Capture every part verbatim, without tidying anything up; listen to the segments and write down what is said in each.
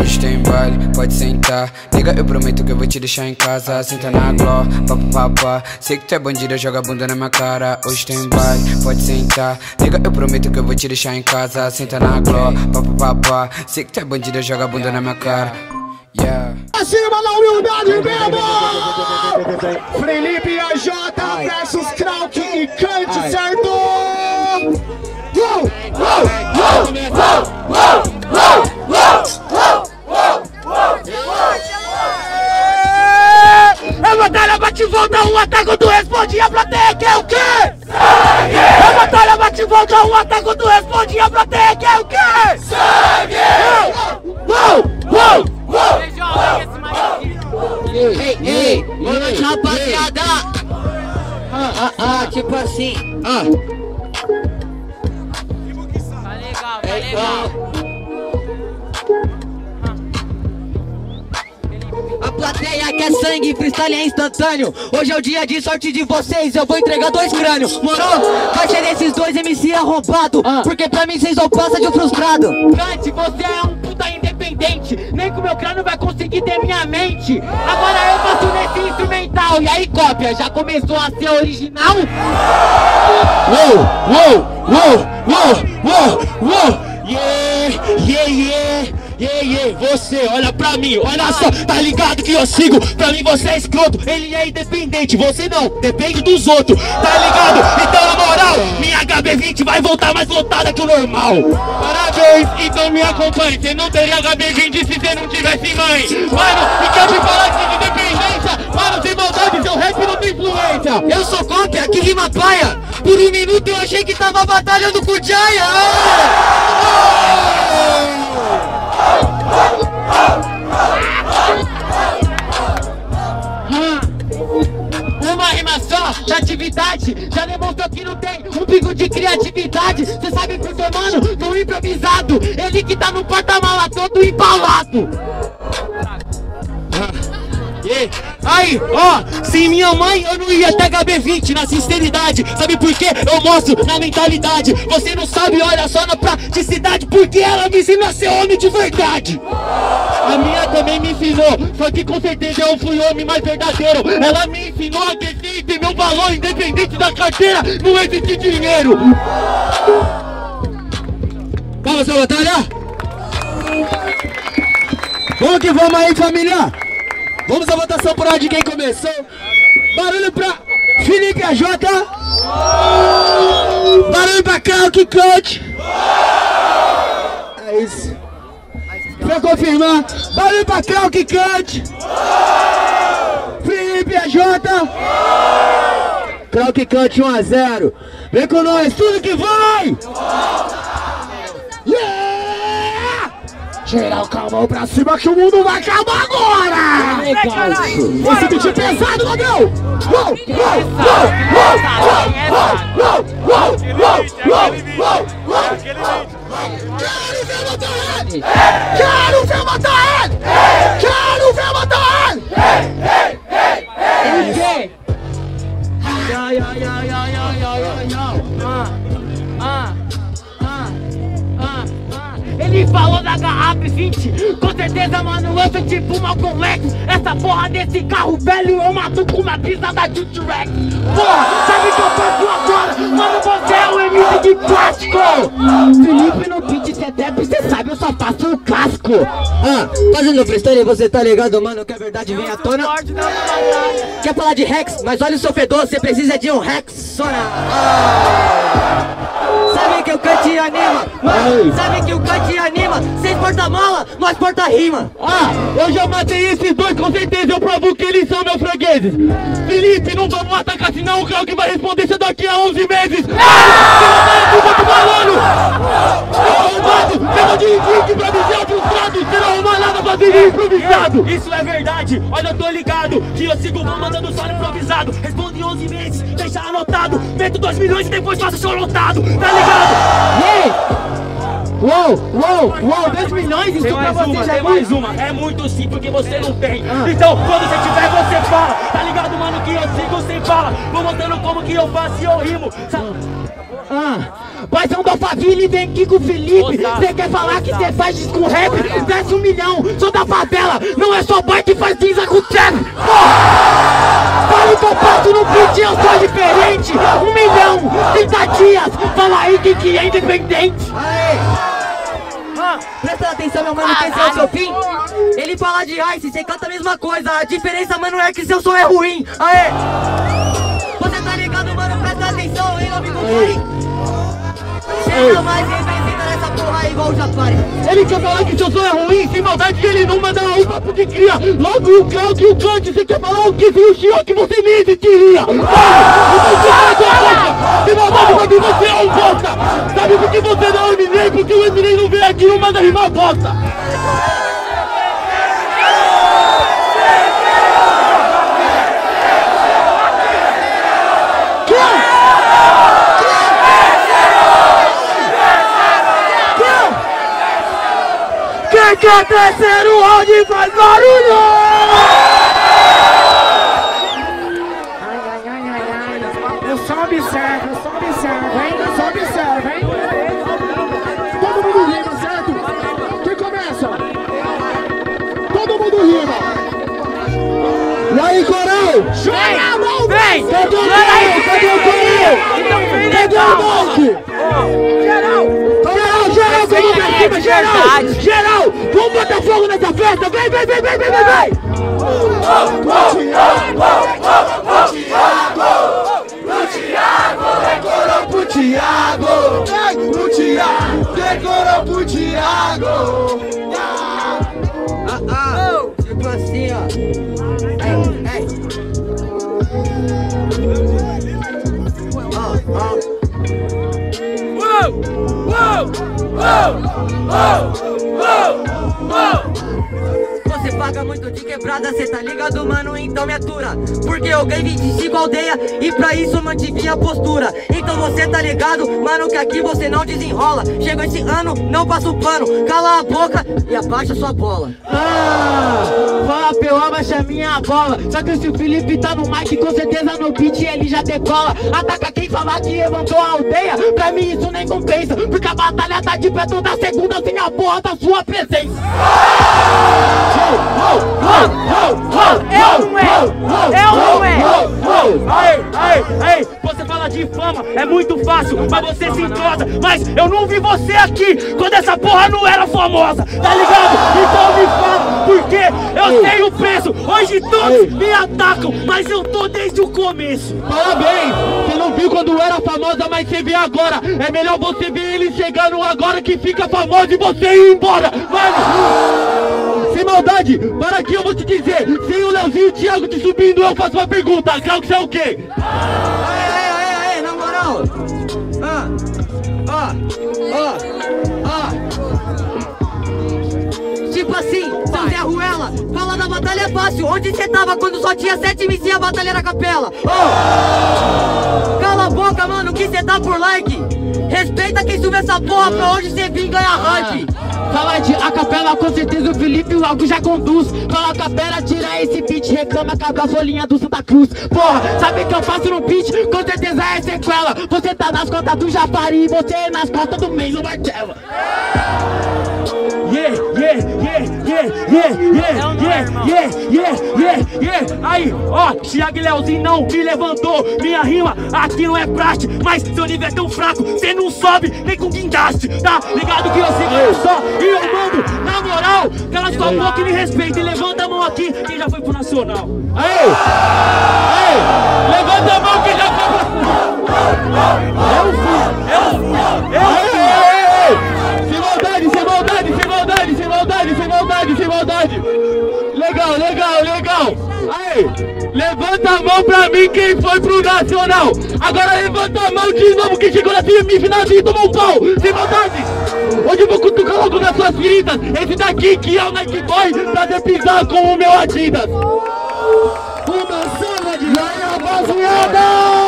Hoje tem baile, pode sentar. Nega, eu prometo que eu vou te deixar em casa. Senta na gló, papapá. Sei que tu é bandida, joga a bunda na minha cara. Hoje tem baile, pode sentar. Nega, eu prometo que eu vou te deixar em casa. Senta na gló, papapá. Sei que tu é bandida, joga a bunda na minha cara. Yeah. Acima da humildade mesmo! Felipe A J versus Krauk e Kant, certo? Uou! Uou! Uou! Uou! Uou! Uou! É batalha, bate e volta, um ataque, outro responde, e a plateia quer o quê? Sangue! É batalha, bate e volta, um ataque, outro responde, e a plateia quer o quê? Sangue! Uou! Uou! Uou! Ei, ei, boa noite, rapaziada! Ah, ah, ah, tipo assim, ah. Tá legal, tá legal. A plateia quer sangue, freestyle é instantâneo. Hoje é o dia de sorte de vocês, eu vou entregar dois crânios. Morou? Vai ser desses dois M C arrombado, porque pra mim vocês não passam de um frustrado. Kant, você é um puta independente. Nem com meu crânio vai conseguir ter minha mente. Agora eu faço nesse instrumental. E aí, cópia, já começou a ser original? Uou, uou, uou, uou, uou, uou. Yeah, yeah, yeah, yeah, yeah. Você, olha pra mim, olha só, tá ligado que eu sigo? Pra mim você é escroto, ele é independente. Você não, depende dos outros, tá ligado? Então na moral, minha H B vinte vai voltar mais lotada que o normal. Parabéns, então me acompanhe. Você não teria H B vinte se você não tivesse mãe. Mano, e quer me falar de independência? Mano, sem maldade, seu rap não tem influência. Eu sou cópia, que rima paia. Por um minuto eu achei que tava batalhando com o Jaya. Uma rima só de atividade já demonstrou que não tem um pingo de criatividade. Cê sabe por que, mano, no improvisado, ele que tá no porta-mala todo embalado. Yeah. Aí, ó, sem minha mãe eu não ia até H B vinte na sinceridade. Sabe por quê? Eu mostro na mentalidade. Você não sabe, olha só na praticidade, porque ela me ensina a ser homem de verdade. A minha também me ensinou, só que com certeza eu fui homem mais verdadeiro. Ela me ensinou a crescer e ter meu valor independente da carteira, não existe dinheiro. Vamos a batalha? Vamos que vamos aí, família! Vamos à votação por ordem de quem começou. Barulho pra Felipe A J. Barulho pra Krauk Kant. É isso. Pra confirmar, barulho pra Krauk Kant. Felipe A J. Krauk Kant um a zero. Vem com nós, tudo que vai! Yeah! Geral, calma pra cima que o mundo vai acabar agora! Legal. Esse beat é pesado, Gabriel! Uou, uou, uou, uou, Quero ver matar ele! Quero ver matar ele! Quero ver matar ele! Ele quer? Ya, ya, ya, ya, ya, ya, ya, ya. Ah, ah, ah, ah, ah. Ele falou da garrafa vinte. Com certeza, mano, eu sou tipo Malcolm X. Essa porra desse carro velho eu mato com uma pisada de T-Rex. Porra, sabe que eu faço agora? Mano, você é o M C de plástico. Felipe no beat, cê deve, cê sabe, eu só faço o casco. Ah, fazendo freestyle, você tá ligado, mano, que a verdade vem à tona. Quer falar de Rex, mas olha o seu fedor, você precisa de um Rexona. Ah. Sabe que o Kant anima, mano, sabe que o Kant anima. Cês porta-mala, nós porta-rima. Ah, eu já matei esses dois, com certeza eu provo que eles são meus fregueses. Felipe, não vamos atacar, senão o Krauk vai responder isso daqui a onze meses. Ah! Eu tô falando! Arrombado, tema de rico pra dizer frustrado. Você não arruma nada pra vir improvisado. Isso é verdade, olha, eu tô ligado que eu sigo mandando só improvisado. Responde em onze meses, deixa anotado. Meto dois milhões e depois faço show lotado. Tá ligado? Yeah! Uou, uou, uou, dois milhões, isso pra você uma, já tem mais uma. É muito sim, porque você não tem. Ah. Então, quando você tiver, você fala. Tá ligado, mano, que eu sigo sem fala. Vou mostrando como que eu faço e eu rimo. Sabe? Ah, Paizão da família e vem aqui com o Felipe. Cê quer falar que cê faz disco com rap? Desce um milhão, sou da favela. Não é só boy que faz cinza com trap. Fala que eu passo no beat, eu sou diferente. Um milhão, trinta dias. Fala aí quem que é independente. Aê! Presta atenção, meu mano, que esse é o seu fim. Ele fala de Ice, você canta a mesma coisa. A diferença, mano, é que seu som é ruim. Aê! Você tá ligado, mano? Presta atenção, hein, amigo Fari? Chega mais representa nessa porra aí, igual o Jafari. Ele quer falar que seu som é ruim, sem maldade que ele não manda um papo que cria. Logo o Cláudio e o Kant, você quer falar o que se o Chio que você nem existiria. Sem maldade pra mim você é um bosta. Sabe por que você não é o Eminem? Porque o Eminem não vem aqui e não manda rimar bosta. Quem quer terceiro round faz barulho! Ai, ai, ai, ai, ai. Eu só observo, eu só observo, hein? Eu só observo, hein? Todo mundo rima, certo? Quem começa? Todo mundo rima. E aí, Coral? Chora, mão! Vem! Cadê o Coral? Cadê o Coral? Cadê o Monte? Geral! Geral, geral, vamos pra cima, geral! Geral, vamos botar fogo nessa festa! Vem, vem, vem, vem, vem, vem, vem! Decorou pro Thiago, pro Thiago, decorou pro Thiago. Ah, ah, tipo assim, ó. Ei, ei. Ó, ó. Você paga muito de quebrada, cê tá ligado, mano? Então me atura. Porque eu ganhei vinte e cinco aldeia e pra isso mantive a postura. Então você tá ligado, mano, que aqui você não desenrola. Chegou esse ano, não passa o pano. Cala a boca e abaixa sua bola. Ah, fala P O, abaixa minha bola. Só que se o Felipe tá no mic, com certeza no beat ele já decola. Ataca quem falar que levantou a aldeia. Pra mim isso nem compensa, porque a batalha tá de pé toda segunda sem a porra da sua presença. Eu não é! Eu não é! Aí, aí, aí, você fala de fama, é muito fácil, mas você se entrosa. Mas eu não vi você aqui quando essa porra não era famosa, tá ligado? Então me fala, porque eu sei o preço. Hoje todos me atacam, mas eu tô desde o começo. Parabéns, você não viu quando era famosa, mas você vê agora. É melhor você ver ele chegando agora que fica famoso e você ir embora. Mano, sem maldade, para aqui eu vou te dizer. Sem o Leozinho e o Thiago te subindo, eu faço uma pergunta. Qual que você é o quê? Aê, aê, aê, aê, na moral. Ah, ah, ah, ah. Tipo assim, seu Zé Ruela, fala da batalha é fácil. Onde você tava quando só tinha sete M C e a batalha era capela? Oh. Cala a boca, mano, que cê tá por like. Respeita quem sube essa porra pra onde cê vir ganhar hype. Fala de a capela, com certeza o Felipe logo já conduz. Fala a capela, tira esse beat, reclama com a gasolinha do Santa Cruz. Porra, sabe que eu faço no beat? Com certeza é sequela. Você tá nas costas do Jafari e você nas costas do Meio Martelo. Yeah, yeah, yeah, yeah, yeah, yeah, yeah, yeah, yeah, yeah, yeah. Aí, ó, Thiago e Leozinho não me levantou. Minha rima aqui não é praxe, mas seu nível é tão fraco, cê não sobe nem com guindaste. Tá ligado que eu sigo só e eu mando, na moral. Cala sua boca e me respeita e levanta a mão aqui quem já foi pro Nacional. Aí, aí, levanta a mão quem já foi pro Nacional. Eu fui, eu fui, eu fui. Sem maldade, sem maldade, sem maldade, sem maldade, sem maldade, sem maldade. Legal, legal, legal. Aí, levanta a mão pra mim quem foi pro Nacional. Agora levanta a mão de novo quem chegou na semifinalzinha e tomou um pau. Sem maldade. Hoje eu vou cutucar logo nas suas feridas. Esse daqui que é o Nike Boy, pra pisar com o meu Adidas. Uma salva de rapaziada!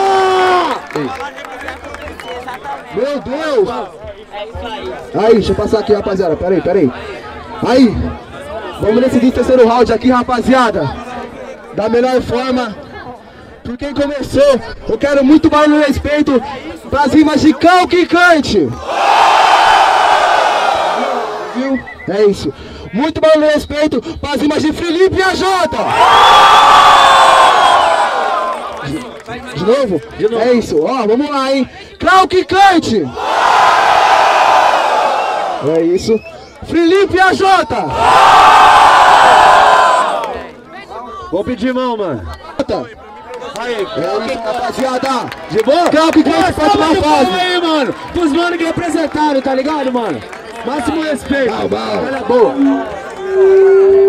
Meu Deus! Aí, deixa eu passar aqui, rapaziada. Peraí, peraí. Aí, vamos decidir o terceiro round aqui, rapaziada. Da melhor forma. por quem começou. Eu quero muito barulho e respeito pras rimas de Calquicante. Viu? É isso. Muito barulho e respeito pras rimas de Felipe A J. De, de novo? De novo. É isso. Ó, vamos lá, hein? Calquicante. É isso. Felipe A J. Vou pedir mão, mano. Aí, é isso, rapaziada. De boa? Calquicante, próxima fase. Aí, mano. Pros manos que representaram, tá ligado, mano? Máximo respeito. Bom, bom. Olha, boa.